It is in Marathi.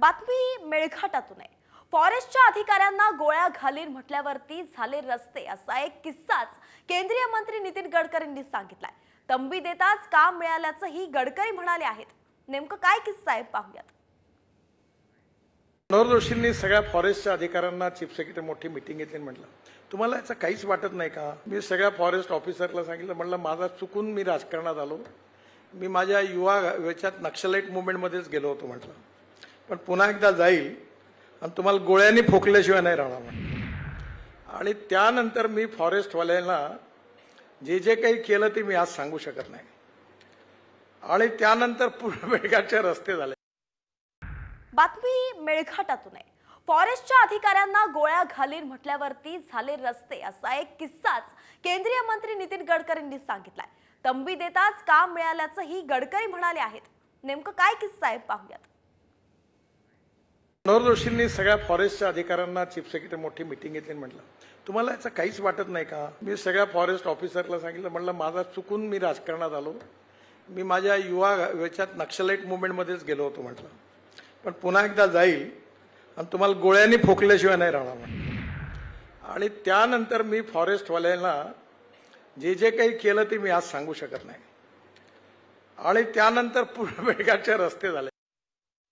बातमी मेळघाटातून आहे। फॉरेस्टच्या अधिकाऱ्यांना गोळ्या घालीन म्हटल्यावरती झाले रस्ते असा एक किस्साच केंद्रीय मंत्री नितीन गडकरींनी सांगितलाय। तंबी देताच काम मिळाल्याचंही गडकरी म्हणाले आहेत। नेमकं काय किस्सा आहे पाहूयात। मनोहर जोशींनी सगळ्या फॉरेस्टच्या अधिकाऱ्यांना चीफ सेक्रेटरी मोठी मीटिंग घेतली आणि म्हटलं तुम्हाला याचं काहीच वाटत नाही का? मी सगळ्या फॉरेस्ट ऑफिसरला सांगितलं, म्हटलं माझा चुकून मी राजकारणात आलो, मी माझ्या युवा याच्यात नक्षलाईट मुवमेंटमध्येच गेलो होतो म्हटलं, पण पुन्हा एकदा जाईल आणि तुम्हाला गोळ्यांनी फोकल्याशिवाय नाही राहणार। आणि त्यानंतर मी फॉरेस्टवाल्यांना जे जे काही केलं ते मी आज सांगू शकत नाही। आणि त्यानंतर पूर्ण मेळघाटचे रस्ते झाले। बातमी मेळघाटातून आहे। फॉरेस्टच्या अधिकाऱ्यांना गोळ्या घालीन म्हटल्यावरती झाले रस्ते असा एक किस्साच केंद्रीय मंत्री नितीन गडकरींनी सांगितलाय। तंबी देताच काम मिळाल्याचंही गडकरी म्हणाले आहेत। नेमकं काय किस्सा आहे पाहूयात। मनोहर जोशींनी सगळ्या फॉरेस्टच्या अधिकाऱ्यांना चीफ सेक्रेटरी मोठी मीटिंग घेतली आणि म्हटलं तुम्हाला याचं काहीच वाटत नाही का? मी सगळ्या फॉरेस्ट ऑफिसरला सांगितलं, म्हटलं माझा चुकून मी राजकारणात आलो, मी माझ्या युवा याच्यात नक्षलाईट मुवमेंटमध्येच गेलो होतो म्हटलं, पण पुन्हा एकदा जाईल आणि तुम्हाला गोळ्यांनी फोकल्याशिवाय नाही राहणार। आणि त्यानंतर मी फॉरेस्टवाल्यांना जे जे काही केलं ते मी आज सांगू शकत नाही। आणि त्यानंतर पूर्ण मेळघाटचे रस्ते झाले।